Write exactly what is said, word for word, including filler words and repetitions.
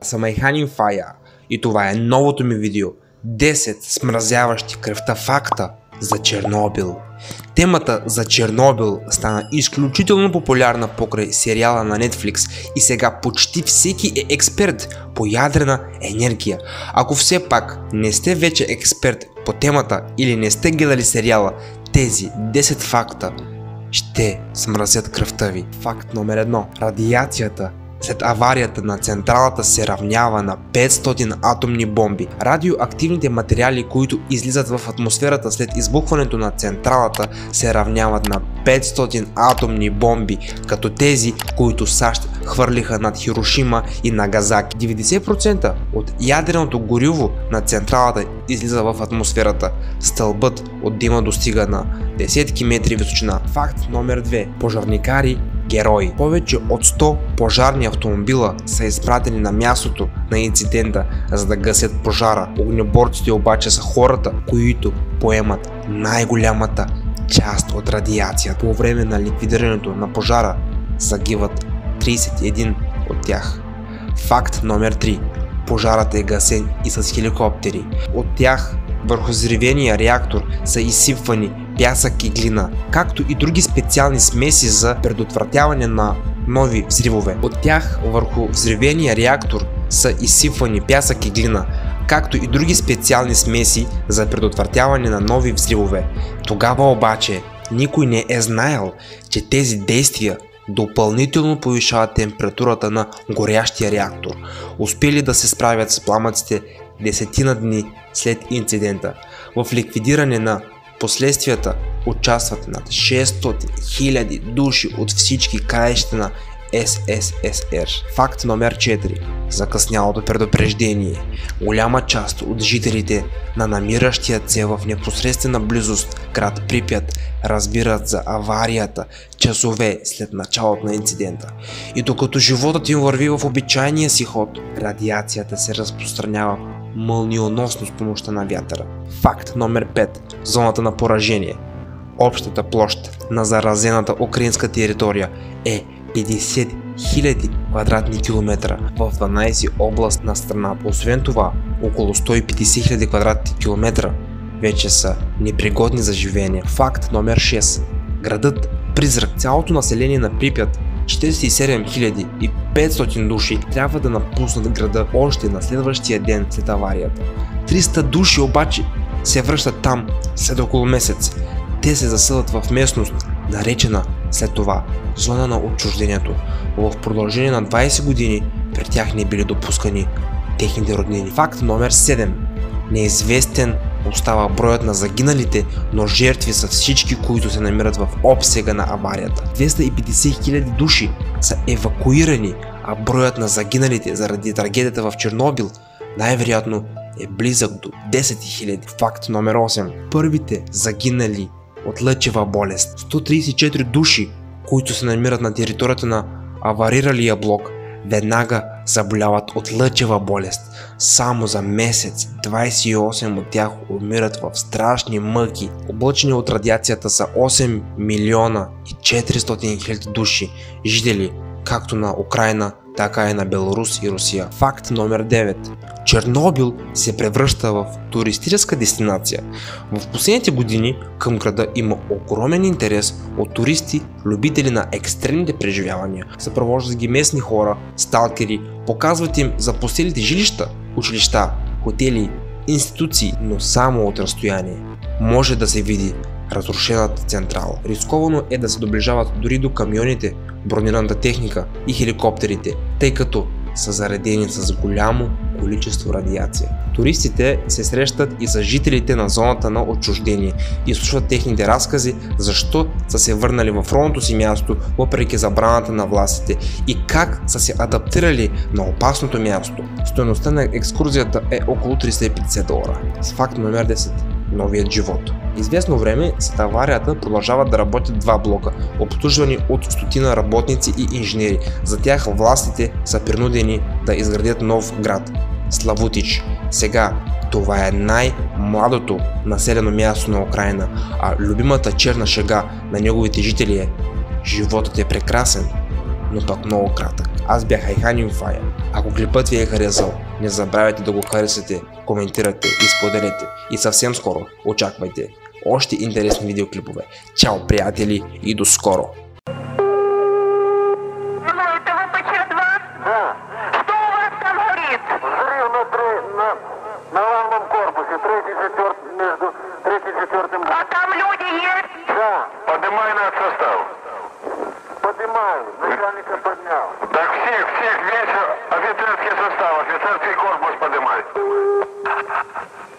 аз съм Айхан Фая и това е новото ми видео десет смразяващи кръвта факта за Чернобил. Темата за Чернобил стана изключително популярна покрай сериала на Netflix и сега почти всеки е експерт по ядрена енергия. Ако все пак не сте вече експерт по темата или не сте гледали сериала, тези десет факта ще смразят кръвта ви. Факт номер едно. Радиацията след аварията на централата се равнява на петстотин атомни бомби. Радиоактивните материали, които излизат в атмосферата след избухването на централата, се равняват на петстотин атомни бомби, като тези, които САЩ хвърлиха над Хирошима и Нагасаки. деветдесет процента от ядреното гориво на централата излиза в атмосферата. Стълбът от дима достига на десетки метри височина. Факт номер две. Пожарникари герои. Повече от сто пожарни автомобила са изпратени на мястото на инцидента, за да гасят пожара. Огнеборците обаче са хората, които поемат най-голямата част от радиацията. По време на ликвидирането на пожара загиват тридесет и един от тях. Факт номер три. Пожарът е гасен и с хеликоптери. От тях върху взривения реактор са изсипвани пясък и глина, както и други специални смеси за предотвратяване на нови взривове. От тях върху взривения реактор са изсипвани пясък и глина, както и други специални смеси за предотвратяване на нови взривове. Тогава обаче никой не е знаел, че тези действия допълнително повишават температурата на горящия реактор. Успели да се справят с пламъците десетина дни след инцидента. В ликвидиране на последствията участват над шестстотин хиляди души от всички краища на Ес Ес Ес Ер. Факт номер четири. Закъснялото предупреждение. Голяма част от жителите на намиращия се в непосредствена близост град Припят разбират за аварията часове след началото на инцидента. И докато животът им върви в обичайния си ход, радиацията се разпространява мълниеносно с помощта на вятъра. Факт номер пет. Зоната на поражение. Общата площ на заразената украинска територия е петдесет хиляди квадратни километра в дванадесет области на страната. Освен това, около сто и петдесет хиляди квадратни километра вече са непригодни за живеене. Факт номер шест. Градът Призрак. Цялото население на Припят, четиридесет и седем хиляди и петстотин души, трябва да напуснат града още на следващия ден след аварията. триста души обаче се връщат там след около месец. Те се заселват в местност, наречена след това зона на отчуждението. В продължение на двадесет години при тях не били допускани техните роднини. Факт номер седем. Неизвестен остава броят на загиналите, но жертви са всички, които се намират в обсега на аварията. двеста и петдесет хиляди души са евакуирани, а броят на загиналите заради трагедията в Чернобил най-вероятно е близък до десет хиляди. Факт номер осем. Първите загинали от лъчева болест. сто тридесет и четири души, които се намират на територията на авариралия блок, веднага заболяват от лъчева болест. Само за месец двадесет и осем от тях умират в страшни мъки. Облъчени от радиацията са осем милиона и четиристотин хиляди души, жители както на Украйна, така и на Беларус и Русия. Факт номер девет. Чернобил се превръща в туристическа дестинация. В последните години към града има огромен интерес от туристи, любители на екстремните преживявания. Съпровождат ги местни хора, сталкери, показват им запустелите жилища, училища, хотели, институции, но само от разстояние може да се види разрушената централа. Рисковано е да се доближават дори до камионите, бронираната техника и хеликоптерите, тъй като са заредени с голямо количество радиация. Туристите се срещат и с жителите на зоната на отчуждение и слушат техните разкази защо са се върнали в родното си място въпреки забраната на властите и как са се адаптирали на опасното място. Стойността на екскурзията е около триста и петдесет долара. С факт номер десет. Новият живот. Известно време след аварията продължават да работят два блока, обслужвани от стотина работници и инженери. За тях властите са принудени да изградят нов град – Славутич. Сега това е най-младото населено място на Украйна, а любимата черна шега на неговите жители е: животът е прекрасен, но пък много кратък. Аз бях Айхан Юнфая. Ако клипът ви е харесал, не забравяйте да го харесате, коментирате и споделете. И съвсем скоро очаквайте още интересни видеоклипове. Чао, приятели, и до скоро! На главном корпусе, третий, четвертый, между третьим и четвертым. А там люди есть? Да. Поднимай над состав. Поднимаю. Начальника поднял. Так всех, всех, весь офицерский состав, офицерский корпус поднимай.